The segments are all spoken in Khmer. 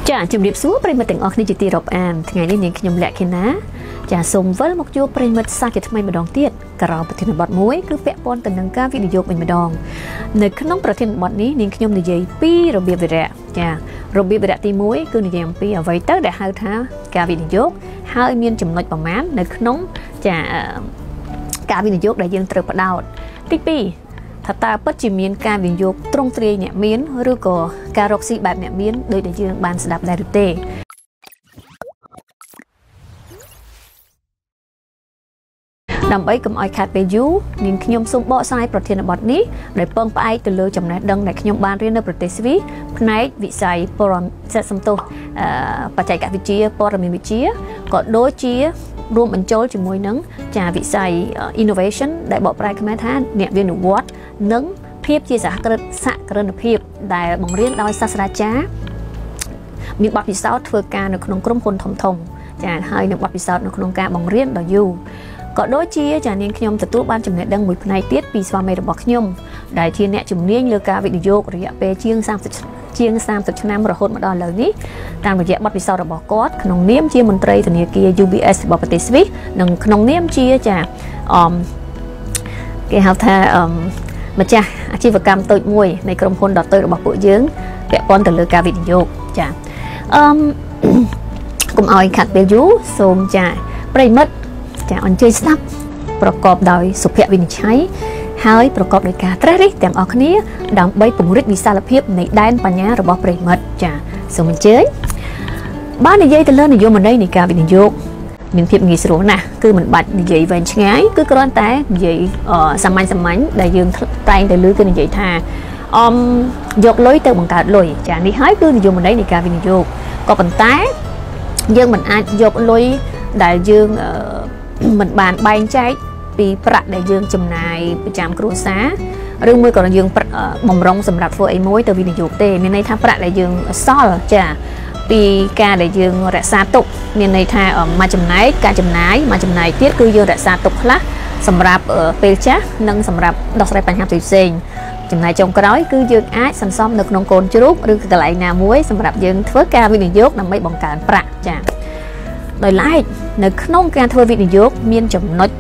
ចាជំរាបសួរប្រិមិត្តទាំងអស់គ្នាជាទីរាប់អានថ្ងៃនេះនាងខ្ញុំលក្ខិណាចាសូមវិលមកជួបប្រិមិត្តសាជាថ្មីម្ដងទៀតក្រោមប្រធានបទមួយគឺពាក់ព័ន្ធទៅនឹងការវិនិយោគវិញម្ដងនៅក្នុងប្រធានបទនេះនាងខ្ញុំនិយាយពីរបៀបវិរៈចារបៀបវិរៈទី1គឺនិយាយអំពីអ្វីទៅដែលហៅថាការវិនិយោគហើយមានចំណុចប្រមាណនៅក្នុងចាការវិនិយោគដែលយើងត្រូវផ្ដោតទី2ថាតើពិតជាមានការវិនិយោគត្រង់ទ្រាយអ្នកមានឬក៏ការរកស៊ីបែបអ្នកមានដោយដែលយើងបានស្ដាប់ដែរឬទេដើម្បីកុំឲ្យខាតពេលយូរនាងខ្ញុំសូមបកស្រាយប្រធានបទនេះដោយពឹងផ្អែកទៅលើចំណេះដឹងដែលខ្ញុំបានរៀននៅប្រទេសស្វីសផ្នែកវិស័យបច្ចេកវិទ្យាព័ត៌មានវិទ្យាក៏ដូចជារួមបញ្ចូលជាមួយនឹងចាវិស័យ innovation ដែលបកប្រែខ្មែរថាអ្នកវិនិវត្តនិងភាពជាសហគ្រិនភាពដែលបង្រៀនដោយសាស្ត្រាចារ្យមានបទពិសោធន៍ធ្វើការនៅក្នុងក្រុមហ៊ុនធំៗចាហើយនឹងបទពិសោធន៍នៅក្នុងការបង្រៀនដ៏យូរក៏ដូចជាចានាងខ្ញុំទទួលបានចំណេះដឹងមួយផ្នែកទៀតពីស្វាមីរបស់ខ្ញុំដែលជាអ្នកជំនាញលើការវិនិយោគរយៈពេលជាង30ឆ្នាំរហូតមកដល់ឥឡូវនេះតាមរយៈបទពិសោធន៍របស់គាត់ក្នុងនាមជាមន្ត្រីធនាគារ UBS របស់ប្រទេសស្វីសនិងក្នុងនាមជាចាគេហៅថាម្ចាស់អាជីវកម្មតូចមួយនៃក្រុមហ៊ុនដ៏តូចរបស់ពួកយើងពាក់ព័ន្ធទៅលើការវិនិយោគចាកុំឲ្យខាត់ពេលយូរសូមចាប្រិមិត្តចាអញ្ជើញស្ដាប់ប្រកបដោយសុភវិនិច្ឆ័យហើយប្រកបដោយការត្រិះរិះទាំងអស់គ្នាដើម្បីពង្រីកវិសាលភាពនៃដែនបញ្ញារបស់ប្រិមិត្តចាសូមអញ្ជើញបាននិយាយទៅលើនយោបាយនៃការវិនិយោគមានភាពងាយស្រួលណាស់គឺមិនបាច់និយាយវែងឆ្ងាយគឺគ្រាន់តែនិយាយសាមញ្ញដែលយើងតែងតែឮគឺនិយាយថាយកលុយទៅបង្កើតលុយចានេះហើយគឺនយោបាយនៃការវិនិយោគក៏ប៉ុន្តែយើងមិនអាចយកលុយដែលយើងមិនបានបែងចែកពីប្រាក់ដែលយើងចំណាយប្រចាំគ្រួសារឬមួយក៏យើងបំរុងសម្រាប់ធ្វើអីមួយទៅវិនិយោគទេមានន័យថាប្រាក់ដែលយើងសល់ចាពីការដែលយើងរក្សាទុកមានន័យថាមួយចំណែកការចំណាយមួយចំណែកទៀតគឺយើងរក្សាទុកខ្លះសម្រាប់ពេលចាស់និងសម្រាប់ដោះស្រាយបញ្ហាផ្សេងចំណែកចុងក្រោយគឺយើងអាចសន្សំនៅក្នុងកូនជ្រូកឬកន្លែងណាមួយសម្រាប់យើងធ្វើការវិនិយោគដើម្បីបង្កើនប្រាក់ចាដោយឡែកនៅក្នុងការធ្វើវិនិយោគមានចំណុច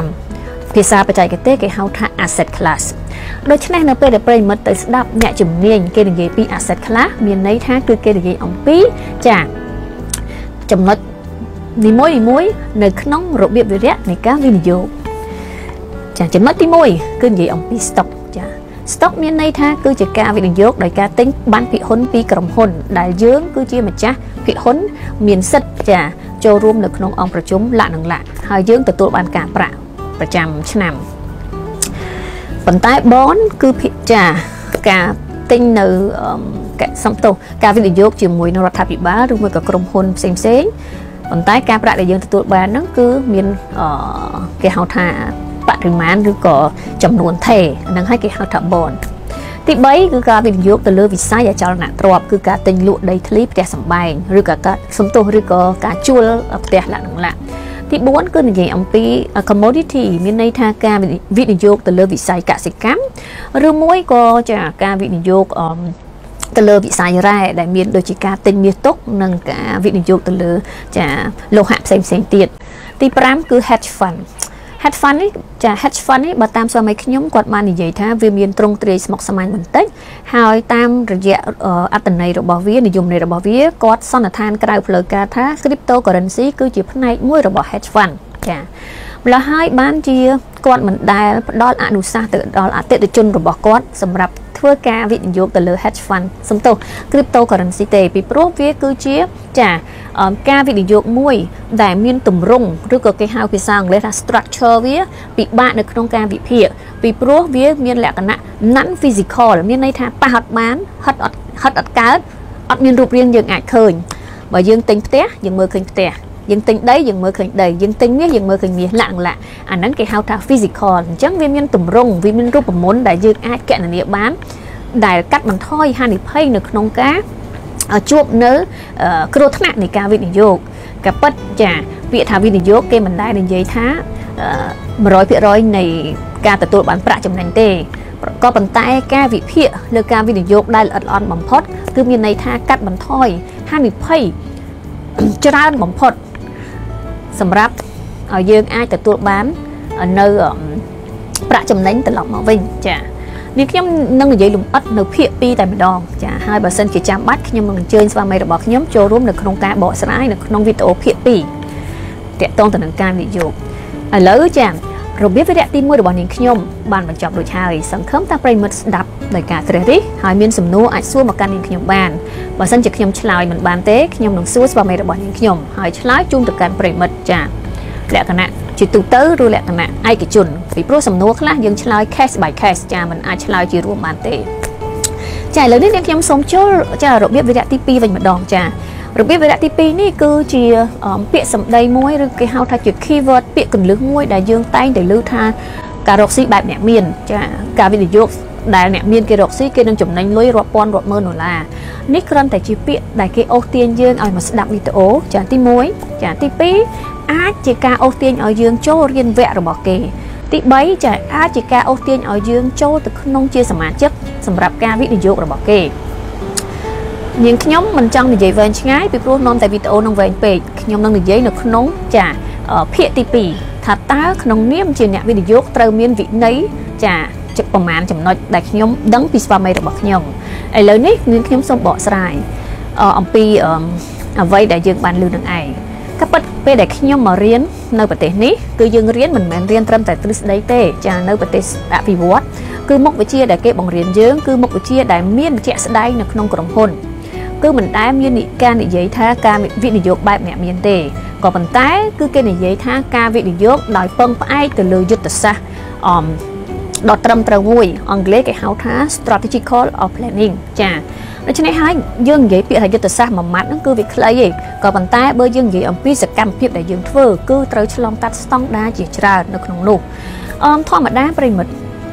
5ភាសាបច្ចេកទេសគេហៅថា asset class ដូច្នេះនៅពេលដែលប្រិមិត្តទៅស្ដាប់អ្នកជំនាញគេនិយាយពី asset class មានន័យថាគឺគេនិយាយអំពីចាចំណុចនីមួយៗនៅក្នុងរបៀបវិរៈនៃការវិនិយោគចាចំណុចទី1គឺនិយាយអំពី stock ចា stock មានន័យថាគឺជាការវិនិយោគដោយការទិញបានភាគហ៊ុនពីក្រុមហ៊ុនដែលយើងគឺជាម្ចាស់ភាគហ៊ុនមានសិទ្ធិចាចូលរួមនៅក្នុងអង្គប្រជុំលក្ខនឹងលក្ខហើយយើងទទួលបានការប្រាក់ប្រចាំឆ្នាំប៉ុន្តែ bond គឺចាការទិញនៅការវិនិយោគជាមួយនឹងរដ្ឋាភិបាលឬមួយក៏ក្រុមហ៊ុនផ្សេងប៉ុន្តែការប្រាក់ដែលយើងទទួលបានហ្នឹងគឺមានគេហៅថាបរិមាណឬក៏ចំនួនថេរហ្នឹងហើយគេហៅថា bond ទី3គឺការវិនិយោគទៅលើវិស័យអចលនទ្រព្យគឺការទិញលក់ដីធ្លីផ្ទះសម្បែងឬក៏ការឬក៏ការជួលផ្ទះលក្ខណៈទី4គឺនិយាយអំពី commodity មានន័យថាការវិនិយោគទៅលើវិស័យកសិកម្មឬមួយក៏ចាការវិនិយោគទៅលើវិស័យរ៉ែដែលមានដូចជាការទិញមាសទុកនិងការវិនិយោគទៅលើចាលោហៈផ្សេងទៀតទី5គឺ hedge fund hedge fund នេះចា hedge fund នេះបើតាមស្វាមីខ្ញុំគាត់បាននិយាយថាវាមានទ្រង់ទ្រាយស្មុគស្មាញបន្តិចហើយតាមរយៈអត្ថន័យរបស់វានិយមន័យរបស់វាគាត់សន្និដ្ឋានក្រៅផ្លូវការថា cryptocurrency គឺជាផ្នែកមួយរបស់ hedge fund ចាម្ល៉េះហើយបានជាគាត់មិនដែលផ្ដល់អនុសាសន៍ទៅដល់អតិថិជនរបស់គាត់សម្រាប់ធ្វើការវិនិយោគទៅលើ hedge fund សំទោស cryptocurrency ទេពីព្រោះវាគឺជាចាការវិនិយោគមួយដែលមានទម្រង់ឬក៏គេហៅភាសាអង់គ្លេសថា structure វាពិបាកនៅក្នុងការវិភាគពីព្រោះវាមានលក្ខណៈ non physical មានន័យថាប៉ះអត់បានហិតអត់កើតអត់មានរូបរាងយើងអាចឃើញបើយើងទិញផ្ទះយើងមើលឃើញផ្ទះយើងទិញដីយើងមើលឃើញដីយើងទិញមាសយើងមើលឃើញមាសលក្ខណៈអាហ្នឹងគេហៅថា physical អញ្ចឹងវាមានទម្រង់វាមានរូបមន្តដែលយើងអាចកណនាបានដែលកាត់បន្ថយហានិភ័យនៅក្នុងការជួបនៅគ្រោះថ្នាក់នៃការវិនិយោគក៏ពិតចាពាក្យថាវិនិយោគគេមិនដែលនិយាយថា 100% នៃការទទួលបានប្រាក់ចំណេញទេ ក៏ប៉ុន្តែការវិភាគលើការវិនិយោគដែលល្អិតល្អន់បំផុតគឺមានន័យថាកាត់បន្ថយហហានិភ័យច្រើនបំផុតសម្រាប់ឲ្យយើងអាចទទួលបាននៅប្រាក់ចំណេញត្រឡប់មកវិញចានេះខ្ញុំនឹងនិយាយលម្អិតនៅភាគ2តែម្ដងចាហើយបើសិនជាចាំបាច់ខ្ញុំនឹងអញ្ជើញស្វាមីរបស់ខ្ញុំចូលរួមនៅក្នុងការបកស្រាយនៅក្នុងវីដេអូភាគ2តាក់ទងទៅនឹងការវិនិយោគឥឡូវចារបៀបវិរៈទី1របស់នាងខ្ញុំបានបញ្ចប់រួចហើយសង្ឃឹមថាប្រិយមិត្តស្ដាប់ដោយការត្រិះរិះហើយមានសំណួរអាចសួរមកកាន់នាងខ្ញុំបានបើសិនជាខ្ញុំឆ្លើយមិនបានទេខ្ញុំនឹងសួរស្វាមីរបស់នាងខ្ញុំហើយឆ្លើយជូនទៅកាន់ប្រិយមិត្តចាលក្ខណៈជាទូទៅឬលក្ខណៈឯកជនពីព្រោះសំណួរខ្លះយើងឆ្លើយ case by case ចាមិនអាចឆ្លើយជារួមបានទេចាឥឡូវនេះនាងខ្ញុំសូមចូលចារបៀបវិរៈទី2វិញម្ដងចារបៀបវិរៈទី2នេះគឺជាពាក្យសម្ដីមួយឬគេហៅថាជា keyword ពាក្យកន្លឹះមួយដែលយើងតែងតែលើថាការរកស៊ីបែបអ្នកមានចាការវិនិយោគដែលអ្នកមានគេរកស៊ីគេនឹងចំណេញលុយរាប់ពាន់រាប់ម៉ឺនដុល្លារនេះគ្រាន់តែជាពាក្យដែលគេអូសទាញយើងឲ្យមកស្ដាប់វីដេអូចាទី1ចាទី2អាចជាការអូសទាញឲ្យយើងចូលរៀនវគ្គរបស់គេទី3ចាអាចជាការអូសទាញឲ្យយើងចូលទៅក្នុងជាសមាជិកសម្រាប់ការវិនិយោគរបស់គេនាងខ្ញុំមិនចង់និយាយវែងឆ្ងាយពីព្រោះនាំតែវីដេអូនឹងវែងពេកខ្ញុំនឹងនិយាយនៅក្នុងចាភាគទី2ថាតើក្នុងនាមជាអ្នកវិនិយោគត្រូវមានវិន័យចាប្រមាណចំណុចដែលខ្ញុំដឹងពីស្វាមីរបស់ខ្ញុំឥឡូវនេះនាងខ្ញុំសូមបកស្រាយអំពីអ្វីដែលយើងបានលើនឹងឯងក៏ប៉ុន្តែពេលដែលខ្ញុំមករៀននៅប្រទេសនេះគឺយើងរៀនមិនមែនរៀនត្រឹមតែទ្រឹស្ដីទេចានៅប្រទេសអភិវឌ្ឍគឺមុខវិជ្ជាដែលគេបង្រៀនយើងគឺមុខវិជ្ជាដែលមានជាក់ស្ដែងនៅក្នុងក្រុមហ៊ុនគឺមិនដែលមានការនិយាយថាការវិនិយោគបែបអ្នកមានទេក៏ប៉ុន្តែគឺគេនិយាយថាការវិនិយោគដោយពឹងផ្អែកទៅលើយុទ្ធសាស្ត្រដ៏ត្រឹមត្រូវមួយអង់គ្លេសគេហៅថា strategical or planning ចាដូច្នេះហើយយើងនិយាយពាក្យថាយុទ្ធសាស្ត្រមួយម៉ាត់ហ្នឹងគឺវាខ្លីឯងក៏ប៉ុន្តែបើយើងនិយាយអំពីសកម្មភាពដែលយើងធ្វើគឺត្រូវឆ្លងកាត់ស្តង់ដារជាច្រើននៅក្នុងនោះធម្មតាប្រិមិត្ត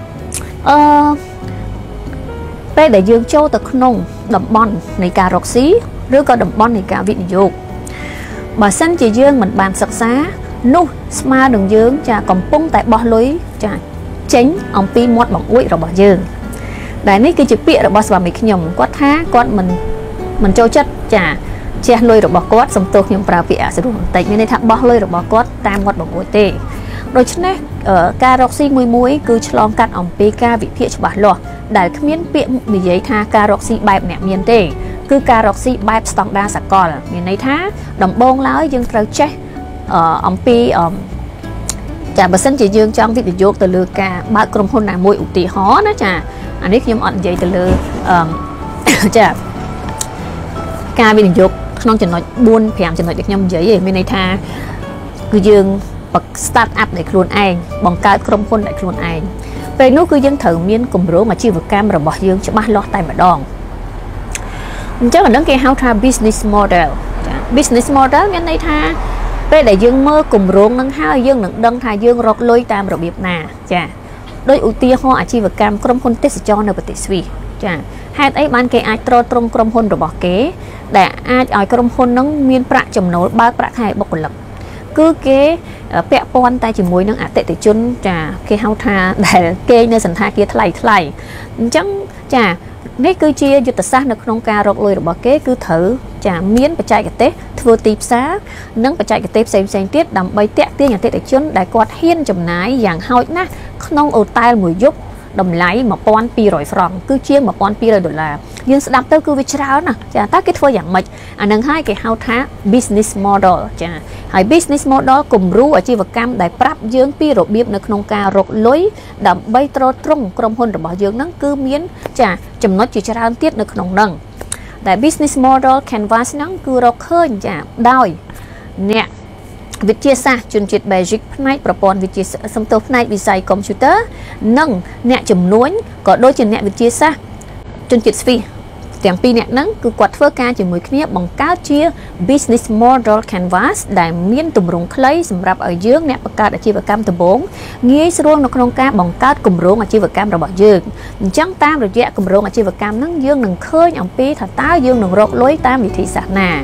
ពេលដែលយើងចូលទៅក្នុងតំបន់នៃការរកស៊ីឬក៏តំបន់នៃការវិនិយោគបើសិនជាយើងមិនបានសិក្សានោះស្មើនឹងយើងចាកំពុងតែបោះលុយចាចេញអំពីមាត់បង្អួចរបស់យើងដែលនេះគឺជាពាក្យរបស់ស្វាមីខ្ញុំគាត់ថាគាត់មិនចូលចិត្តចាជះលុយរបស់គាត់សំទោសខ្ញុំប្រើពាក្យអសុរបន្តិចមានន័យថាបោះលុយរបស់គាត់តាមមាត់បង្អួចទេដូច្នេះការរកស៊ីមួយគឺឆ្លងកាត់អំពីការវិភាគច្បាស់លាស់ដែលគ្មានពាក្យនិយាយថាការរកស៊ីបែបអ្នកមានទេគឺការរកស៊ីបែបស្តង់ដារសកលមានន័យថាដំបូងឡើយយើងត្រូវចេះអំពីចាបើសិនជាយើងចង់វិនិយោគទៅលើការបើកក្រុមហ៊ុនណាមួយឧទាហរណ៍ណាចាអានេះខ្ញុំអត់និយាយទៅលើចាការវិនិយោគក្នុងចំណុច4-5ចំណុចដែលខ្ញុំនិយាយឯងមានន័យថាគឺយើងstart up ដោយខ្លួនឯងបង្កើតក្រុមហ៊ុនដោយខ្លួនឯងពេលនោះគឺយើងត្រូវមានគម្រោងអាជីវកម្មរបស់យើងច្បាស់លាស់តែម្ដងអញ្ចឹងអានឹងគេហៅថា business model ចា business model មានន័យថាពេលដែលយើងមើលគម្រោងនឹងហើយយើងនឹងដឹងថាយើងរកលុយតាមរបៀបណាចាដោយឧទាហរណ៍អាជីវកម្មក្រុមហ៊ុនទេសចរនៅប្រទេសស្វីសចាហេតុអីបានគេអាចទ្រទ្រង់ក្រុមហ៊ុនរបស់គេដែលអាចឲ្យក្រុមហ៊ុននឹងមានប្រាក់ចំណូលបើកប្រាក់ខែបុគ្គលិកគឺគេពាក់ព័ន្ធតែជាមួយនឹងអតិថិជនចាគេហៅថាដែលគេនៅសន្តាគារថ្លៃអញ្ចឹងចានេះគឺជាយុទ្ធសាស្ត្រនៅក្នុងការរកលុយរបស់គេគឺត្រូវចាមានបច្ចេកទេសធ្វើទីផ្សារនិងបច្ចេកទេសផ្សេងទៀតដើម្បីទាក់ទាញអតិថិជនដែលគាត់ហ៊ានចំណាយយ៉ាងហោចណាស់ក្នុងអូតែលមួយយប់តម្លៃ1200ហ្វ្រង់គឺជាង1200ដុល្លារយើងស្ដាប់ទៅគឺវាច្រើនណាស់ចាតើគេធ្វើយ៉ាងម៉េចអានឹងហើយគេហៅថា business model ចាហើយ business model គំរូអាជីវកម្មដែលប្រាប់យើងពីរបៀបនៅក្នុងការរកលុយដើម្បីទ្រទ្រង់ក្រុមហ៊ុនរបស់យើងហ្នឹងគឺមានចាចំណុចជាច្រើនទៀតនៅក្នុងហ្នឹងតែ business model canvas ហ្នឹងគឺរកឃើញចាដោយអ្នកវិទ្យាសាស្ត្រជនជាតិ Basic ផ្នែកប្រព័ន្ធវិទ្យាសំទោសផ្នែកវិស័យកុំព្យូទ័រនិងអ្នកជំនួញក៏ដូចជាអ្នកវិទ្យាសាស្ត្រជនជាតិស្វីសទាំងពីរអ្នកហ្នឹងគឺគាត់ធ្វើការជាមួយគ្នាបង្កើតជា business model canvas ដែលមានទម្រង់ខ្លីសម្រាប់ឲ្យយើងអ្នកបង្កើតអាជីវកម្មដំបូងងាយស្រួលនៅក្នុងការបង្កើតគម្រោងអាជីវកម្មរបស់យើងអញ្ចឹងតាមរយៈគម្រោងអាជីវកម្មហ្នឹងយើងនឹងឃើញអំពីថាតើយើងនឹងរកលុយតាមវិធីសាស្ត្រណា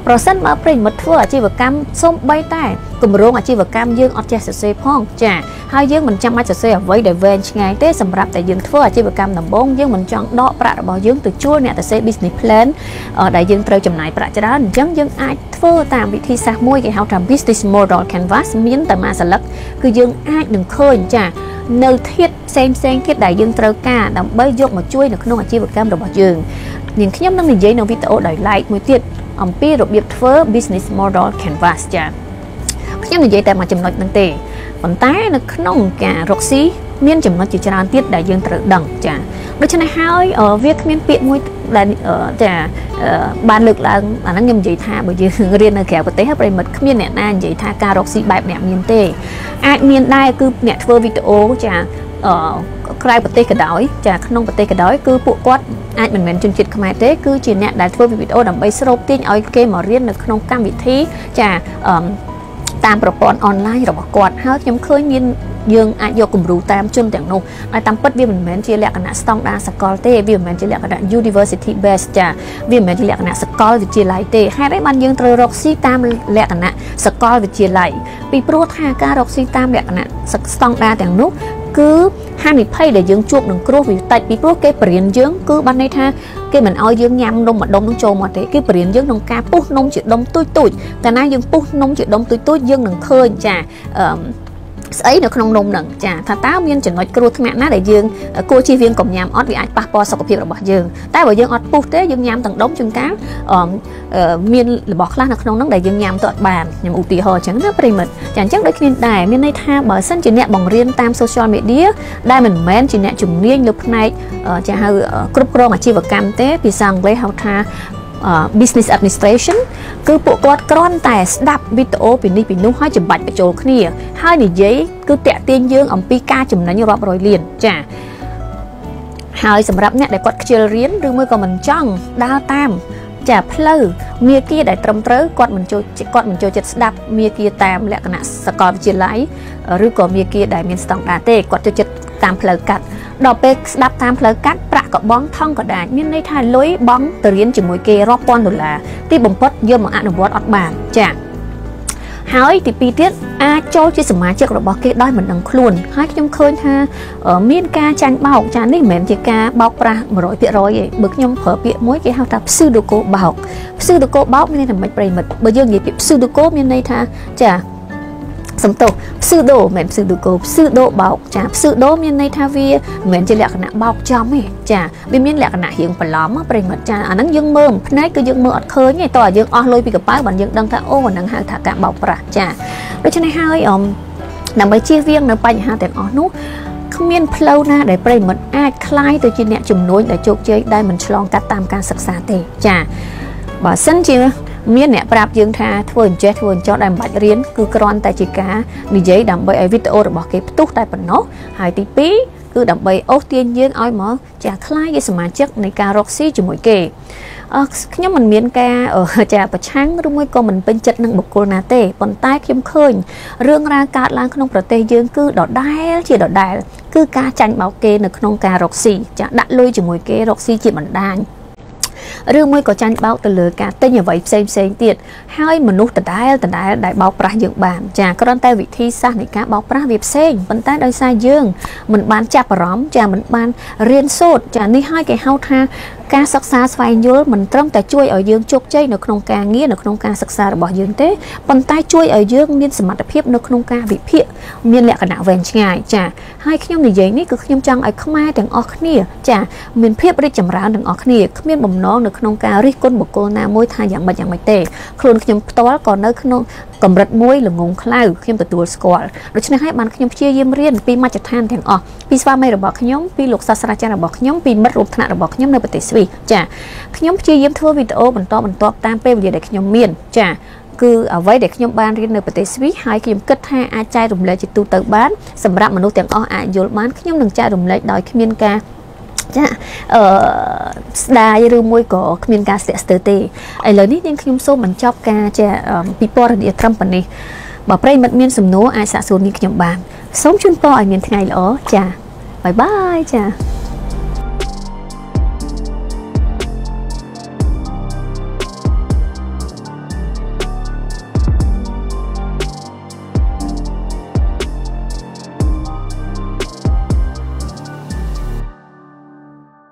ប្រសិនបើប្រិមិត្តធ្វើអាជីវកម្មសូម្បីតែគម្រោងអាជីវកម្មយើងអត់ចេះសរសេរផងចាហើយយើងមិនចាំបាច់សរសេរអ្វីដែលវែងឆ្ងាយទេសម្រាប់តែយើងធ្វើអាជីវកម្មដំបូងយើងមិនចង់ដកប្រាក់របស់យើងទៅជួលអ្នកសរសេរ business plan ដែលយើងត្រូវចំណាយប្រាក់ច្រើនអញ្ចឹងយើងអាចធ្វើតាមវិធីសាស្ត្រមួយគេហៅថា business model canvas មានតែមួយសន្លឹកគឺយើងអាចនឹងឃើញចានៅធាតុផ្សេងទៀតដែលយើងត្រូវការដើម្បីយកមកជួយនៅក្នុងអាជីវកម្មរបស់យើងនាងខ្ញុំនឹងនិយាយនៅវីដេអូដោយឡែកមួយទៀតអំពីរបៀបធ្វើ business model canvas ចាខ្ញុំនិយាយតែមួយចំណុចហ្នឹងទេប៉ុន្តែនៅក្នុងការរកស៊ីមានចំណុចជាច្រើនទៀតដែលយើងត្រូវដឹងចាដូច្នេះហើយវាគ្មានពាក្យមួយដែលចាបានលើកឡើងអាហ្នឹងខ្ញុំនិយាយថាបើយើងរៀននៅក្រៅប្រទេសប្រិមិត្តគ្មានអ្នកណានិយាយថាការរកស៊ីបែបអ្នកមានទេអាចមានដែរគឺអ្នកធ្វើវីដេអូចាក្រៅប្រទេសក៏ដោយចាក្នុងប្រទេសក៏ដោយគឺពួកគាត់អាចមិនមែនជនជាតិខ្មែរទេគឺជាអ្នកដែលធ្វើវីដេអូដើម្បីស្រូបទាញឲ្យគេមករៀននៅក្នុងកម្មវិធីចាតាមប្រព័ន្ធអនឡាញរបស់គាត់ហើយខ្ញុំឃើញមានយើងអាចយកគំរូតាមជនទាំងនោះហើយតាមពិតវាមិនមែនជាលក្ខណៈស្តង់ដារសកលទេវាមិនមែនជាលក្ខណៈ university based ចាវាមិនមែនជាលក្ខណៈសកលវិទ្យាល័យទេហេតុអីបានយើងត្រូវរកស៊ីតាមលក្ខណៈសកលវិទ្យាល័យពីព្រោះថាការរកស៊ីតាមលក្ខណៈស្តង់ដារទាំងនោះគឺហានិភ័យដែលយើងជួបនឹងគ្រោះវាតិចពីព្រោះគេបរៀនយើងគឺបានន័យថាគេមិនឲ្យយើងញ៉ាំនំម្ដុំនឹងចូលមកទេគេបរៀនយើងក្នុងការពុះនំជាដុំទូចតែណាយើងពុះនំជាដុំទូចយើងនឹងឃើញចាស្អីនៅក្នុងនំហ្នឹងចាថាតើមានចំណុចគ្រោះថ្នាក់ណាដែលយើងគួរជៀសវាងកុំញ៉ាំអត់វាអាចប៉ះពាល់សុខភាពរបស់យើងតែបើយើងអត់ពុះទេយើងញ៉ាំទាំងដុំជួនកាលមានរបស់ខ្លះនៅក្នុងហ្នឹងដែលយើងញ៉ាំទៅអត់បានខ្ញុំឧទាហរណ៍អញ្ចឹងណាប្រិមិត្តចាអញ្ចឹងដូចគ្នាដែរមានន័យថាបើសិនជាអ្នកបង្រៀនតាម social media ដែលមិនមែនជាអ្នកជំនាញលើផ្នែកចាហៅគ្រប់គ្រងអាជីវកម្មទេភាសាអង់គ្លេសហៅថា business administration គឺពួកគាត់គ្រាន់តែស្ដាប់វីដេអូពីនេះពីនោះហើយចម្បាច់បញ្ចូលគ្នាហើយនិយាយគឺតាក់ទាញយើងអំពីការចំណេញរាប់រយលានចាហើយសម្រាប់អ្នកដែលគាត់ខ្ជិលរៀនឬមួយក៏មិនចង់ដើរតាមចាផ្លូវមាគ៌ាដែលត្រឹមត្រូវគាត់មិនចូលចិត្តស្ដាប់មាគ៌ាតាមលក្ខណៈសកលវិទ្យាល័យឬក៏មាគ៌ាដែលមានស្តង់ដារទេគាត់ចូលចិត្តតាមផ្លូវកាត់ដល់ពេលស្ដាប់តាមផ្លូវកាត់ប្រាក់ក៏បង់ថងក៏ដាច់មានន័យថាលុយបង់ទៅរៀនជាមួយគេរាប់ពាន់ដុល្លារទីបំផុតយកមកអនុវត្តអត់បានចាហើយទី2ទៀតអាចចូលជាសមាជិករបស់គេដោយមិនដឹងខ្លួនហើយខ្ញុំឃើញថាមានការចាញ់បោកចានេះមិនមែនជាការបោកប្រាស់ 100%ទេបើខ្ញុំប្រើពាក្យមួយគេហៅថា pseudo បោក pseudo បោកមានន័យថាមិនប្រិមិត្តបើយើងនិយាយពាក្យ pseudo មានន័យថាចាសំទោស pseudo មិន pseudo បោកចា pseudo មានន័យថាវាមិនមែនជាលក្ខណៈបោកចំទេចាវាមានលក្ខណៈរៀងបន្លំប្រិមិត្តចាអាហ្នឹងយើងមើលផ្នែកគឺយើងមើលអត់ឃើញទេតើយើងអស់លុយពីកប៉ាល់បានយើងដឹងថាអូអាហ្នឹងហៅថាការបោកប្រាស់ចាដូច្នេះហើយដើម្បីជៀសវាងនៅបញ្ហាទាំងអស់នោះគ្មានផ្លូវណាដែលប្រិមិត្តអាចคล้ายទៅជាអ្នកជំនួញដែលជោគជ័យដែលមិនឆ្លងកាត់តាមការសិក្សាទេចាបើសិនជាមានអ្នកប្រាប់យើងថាធ្វើអញ្ចេះធ្វើអញ្ចោះដែលមិនបាច់រៀនគឺគ្រាន់តែជាការនិយាយដើម្បីឲ្យវីដេអូរបស់គេផ្ទុះតែប៉ុណ្ណោះហើយទី2គឺដើម្បីអូសទាញយើងឲ្យមកចាខ្លាយជាសមាជិកនៃការរកស៊ីជាមួយគេខ្ញុំមិនមានការចាប្រឆាំងឬមួយក៏មិនពេញចិត្តនឹងបុគ្គលណាទេប៉ុន្តែខ្ញុំឃើញរឿងរ៉ាវកើតឡើងក្នុងប្រទេសយើងគឺដដែលជាដដែលគឺការចាញ់បោកគេនៅក្នុងការរកស៊ីចាដាក់លុយជាមួយគេរកស៊ីជាបណ្ដាញឬមួយក៏ចាញ់បោកទៅលើការទិញអ្វីផ្សេងទៀតហើយមនុស្សដដែលដែលបោកប្រាស់យើងបានចាគ្រាន់តែវិធីសាស្ត្រនៃការបោកប្រាស់វាផ្សេងប៉ុន្តែដោយសារយើងមិនបានចាប់អារម្មណ៍ចាមិនបានរៀនសូត្រចានេះហើយគេហៅថាការសិក្សាស្វែងយល់មិនត្រឹមតែជួយឲ្យយើងជោគជ័យនៅក្នុងការងារនៅក្នុងការសិក្សារបស់យើងទេប៉ុន្តែជួយឲ្យយើងមានសមត្ថភាពនៅក្នុងការវិភាគមានលក្ខណៈវែងឆ្ងាយចាហើយខ្ញុំនិយាយនេះគឺខ្ញុំចង់ឲ្យខ្មែរទាំងអស់គ្នាចាមានភាពរីកចម្រើនទាំងអស់គ្នាគ្មានបំណងនៅក្នុងការរិះគន់បុគ្គលណាមួយថាយ៉ាងម៉េចទេខ្លួនខ្ញុំផ្ទាល់ក៏នៅក្នុងកម្រិតមួយល្ងងខ្លៅខ្ញុំទទួលស្គាល់ដូច្នេះហើយបានខ្ញុំព្យាយាមរៀនពីមជ្ឈដ្ឋានទាំងអស់ពីស្វាមីរបស់ខ្ញុំពីលោកសាស្ត្រាចារ្យរបស់ខ្ញុំពីមិត្តរួមថ្នាក់របស់ខ្ញុំនៅប្រទេសស្វីសចាខ្ញុំព្យាយាមធ្វើវីដេអូបន្តតាមពេលវេលាដែលខ្ញុំមានចាគឺអ្វីដែលខ្ញុំបានរៀននៅប្រទេសស្វីសហើយខ្ញុំគិតថាអាចចែករំលែកជាទូទៅបានសម្រាប់មនុស្សទាំងអស់អាចយល់បានខ្ញុំនឹងចែករំលែកដោយគ្មានការចាស្ដាយឬមួយក៏គ្មានការស្ទាក់ស្ទើរទេឥឡូវនេះនាងខ្ញុំសូមបញ្ចប់ការចាពិពណ៌នាត្រឹមប៉ុណ្នេះបើប្រិយមិត្តមានសំណួរអាចសាកសួរនាងខ្ញុំបានសូមជូនពរឲ្យមានថ្ងៃល្អចាបាយបាយចា